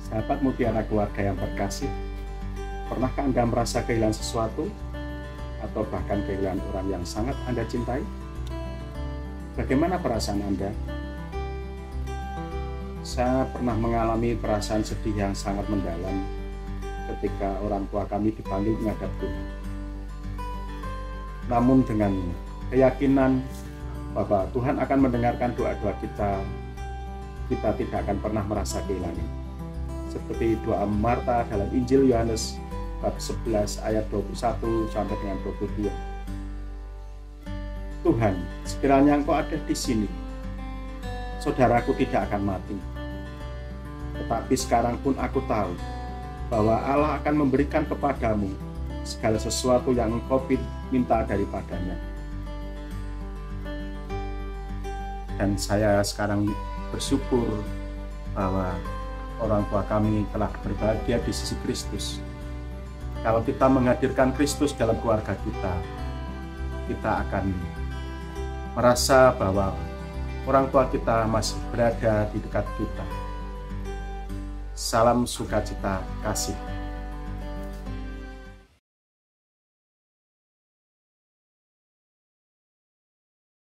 Sahabat Mutiara Keluarga yang terkasih, pernahkah Anda merasa kehilangan sesuatu atau bahkan kehilangan orang yang sangat Anda cintai? Bagaimana perasaan Anda? Saya pernah mengalami perasaan sedih yang sangat mendalam ketika orang tua kami dipanggil menghadap Tuhan. Namun dengan keyakinan bahwa Tuhan akan mendengarkan doa-doa kita, kita tidak akan pernah merasa kehilangan. Seperti doa Marta dalam Injil Yohanes bab 11 ayat 21 sampai dengan 22. Tuhan, sekiranya Engkau ada di sini, saudaraku tidak akan mati. Tetapi sekarang pun aku tahu bahwa Allah akan memberikan kepadamu segala sesuatu yang engkau minta daripadanya. Dan saya sekarang bersyukur bahwa orang tua kami telah berbahagia di sisi Kristus. Kalau kita menghadirkan Kristus dalam keluarga kita, kita akan merasa bahwa orang tua kita masih berada di dekat kita. Salam sukacita kasih.